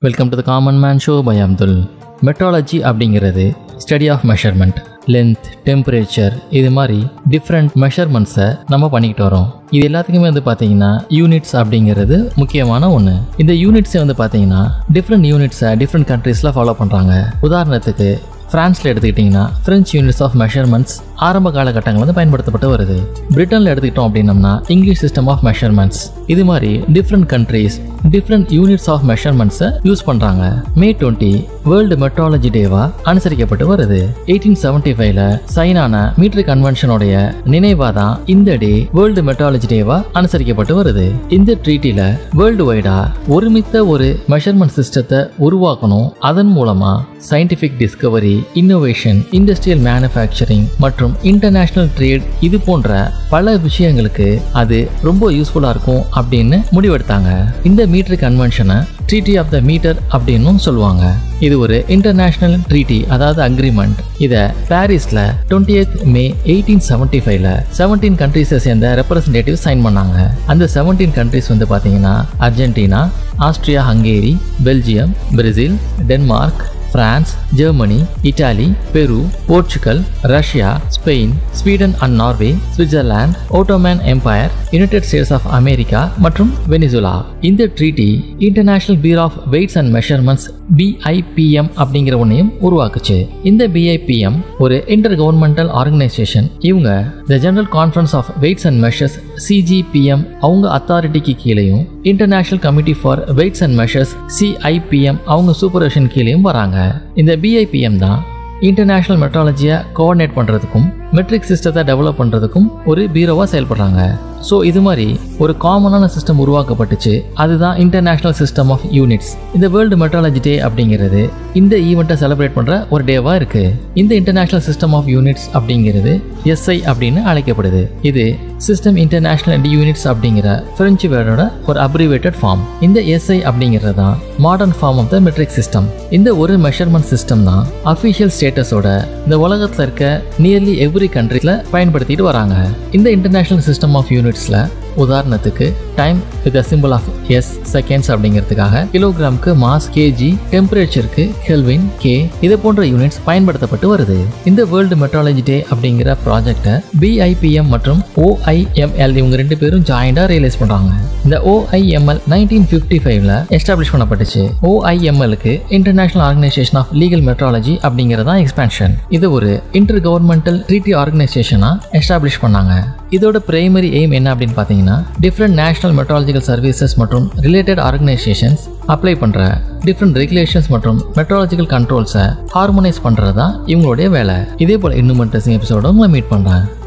Welcome to the common man show by Abdul. Metrology அப்படிங்கிறது study of measurement, length, temperature, இது மாதிரி different மெஷர்மெண்ட்ஸை நம்ம பண்ணிக்கிட்டு வரோம். இது எல்லாத்துக்குமே பார்த்தீங்கன்னா யூனிட்ஸ் அப்படிங்கிறது முக்கியமான ஒன்று. இந்த யூனிட்ஸை பார்த்தீங்கன்னா டிஃப்ரெண்ட் யூனிட்ஸை டிஃப்ரெண்ட் கண்ட்ரீஸில் ஃபாலோ பண்ணுறாங்க. உதாரணத்துக்கு ஃப்ரான்ஸில் எடுத்துக்கிட்டிங்கன்னா ஃப்ரெஞ்ச் யூனிட்ஸ் ஆஃப் மெஷர்மெண்ட்ஸ் ஆரம்ப காலகட்டங்கள் பயன்படுத்தப்பட்டு வருது. பிரிட்டனில் எடுத்துக்கிட்டோம் அப்படின்னம்னா இங்கிலீஷ் சிஸ்டம் ஆஃப் மெஷர்மெண்ட்ஸ். இது மாதிரி different countries different units of மெஷர்மெண்ட்ஸை யூஸ் பண்ணுறாங்க. மே 20 வேர்ல்டு மெட்ராலஜி டேவா அனுசரிக்கப்பட்டு வருது. 1875ல சைனான மீட்டர் கன்வென்ஷனுடைய நினைவாக தான் இந்த டே வேர்ல்டு மெட்ராலஜி டேவா அனுசரிக்கப்பட்டு வருது. இந்த ட்ரீட்டில வேர்ல்டு வைடா ஒருமித்த ஒரு மெஷர்மெண்ட் சிஸ்டத்தை உருவாக்கணும். அதன் மூலமா scientific discovery, innovation, industrial manufacturing மற்றும் இன்டர்நேஷனல் ட்ரேட், இது போன்ற பல விஷயங்களுக்கு அது ரொம்ப யூஸ்ஃபுல்லா இருக்கும் அப்படின்னு முடிவெடுத்தாங்க. இந்த மீட்டர் கன்வென்ஷனை ட்ரீட்டி ஆஃப் த மீட்டர் அப்படின்னு சொல்லுவாங்க. இது ஒரு இன்டர்நேஷனல் ட்ரீட்டி, அதாவது அக்ரிமெண்ட். இதை பாரிஸ்ல 28 மே 1875ல 17 கண்ட்ரீஸை சேர்ந்த ரெப்ரசன்டேட்டிவ் சைன் பண்ணாங்க. அந்த 17 கண்ட்ரீஸ் பாத்தீங்கன்னா Argentina, Austria, Hungary, Belgium, Brazil, Denmark, France, Germany, Italy, Peru, Portugal, Russia, Spain, Sweden and Norway, Switzerland, Ottoman empire, United States of America மற்றும் வெனிசுலா. இந்த treaty international bureau of weights and measurements BIPM அப்படிங்கிற ஒன்றையும் உருவாக்குச்சு. இந்த BIPM ஒரு intergovernmental organisation. இவங்க the general conference of weights and measures CGPM அவங்க அத்தாரிட்டிக்கு கீழேயும், international committee for weights and measures CIPM அவங்க சூப்பர்விஷன் கீழேயும் வராங்க. இந்த BIPM தான் இன்டர்நேஷனல் மெட்ராலஜியை கோஆர்டினேட் பண்ணுறதுக்கும் மெட்ரிக் சிஸ்டத்தை டெவலப் பண்ணுறதுக்கும் ஒரு பீரோவாக செயல்படுறாங்க. ஸோ இது மாதிரி ஒரு காமனான சிஸ்டம் உருவாக்கப்பட்டுச்சு. அதுதான் இன்டர்நேஷனல் சிஸ்டம் ஆஃப் யூனிட்ஸ். இந்த வேர்ல்டு மெட்ராலஜி டே அப்படிங்கிறது இந்த ஈவெண்ட்டை செலிப்ரேட் பண்ணுற ஒரு டேவாக இருக்கு. இந்த இன்டர்நேஷனல் சிஸ்டம் ஆஃப் யூனிட்ஸ் அப்படிங்கிறது SI அப்படின்னு அழைக்கப்படுது. இது சிஸ்டம் இன்டர்நேஷனல் யூனிட்ஸ் அப்படிங்கிற பிரெஞ்சு வேர்டோட ஒரு அப்ரிவேட்டட் ஃபார்ம். இந்த SI அப்படிங்கிறது தான் modern form of the metric system. இந்த ஒரு மெஷர்மெண்ட் சிஸ்டம் தான் அஃபிஷியல் ஸ்டேட்டஸோட இந்த உலகத்தில் இருக்க நியர்லி எவ்ரி கண்ட்ரில பயன்படுத்திட்டு வராங்க. இந்த இன்டர்நேஷனல் சிஸ்டம் ஆஃப் யூனிட்ஸ்ல உதாரணத்துக்கு time with symbol of S, seconds அப்படிங்கிறதுக்காக கிலோகிராமுக்கு மாஸ், kg, டெம்பரேச்சருக்கு கெல்வின், K, இது போன்ற யூனிட்ஸ் பயன்படுத்தப்பட்டு வருது. இந்த வேர்ல்டு மெட்ராலஜி டே அப்படிங்கிற ப்ராஜெக்டை BIPM மற்றும் OIML இவங்க ரெண்டு பேரும் ஜாயிண்டா ரியலைஸ் பண்றாங்க. இந்த OIML 1955ல எஸ்டாப்ளிஷ் பண்ணப்பட்டுச்சு. OIMLக்கு international organisation of legal metrology அப்படிங்கிறதா எக்ஸ்பான்ஷன். இது ஒரு இன்டர் கவர்மெண்டல் ட்ரீட்டி ஆர்கனைசேஷனா எஸ்டாப்ளிஷ் பண்ணாங்க. இதோட பிரைமரி எய்ம் என்ன அப்படின்னு பார்த்தீங்கன்னா டிஃப்ரெண்ட் நேஷனல் மெட்ராலஜிக்கல் சர்வீசஸ் மற்றும் ரிலேட்டட் ஆர்கனைசேஷன்ஸ் அப்ளை பண்ற டிஃப்ரெண்ட் ரெகுலேஷன்ஸ் மற்றும் மெட்ராலஜிக்கல் கண்ட்ரோல்ஸை ஹார்மோனைஸ் பண்றது தான் இவங்களுடைய வேலை. இதே போல இன்னும் இன்ட்ரெஸ்டிங் எபிசோட உங்களை மீட் பண்றேன்.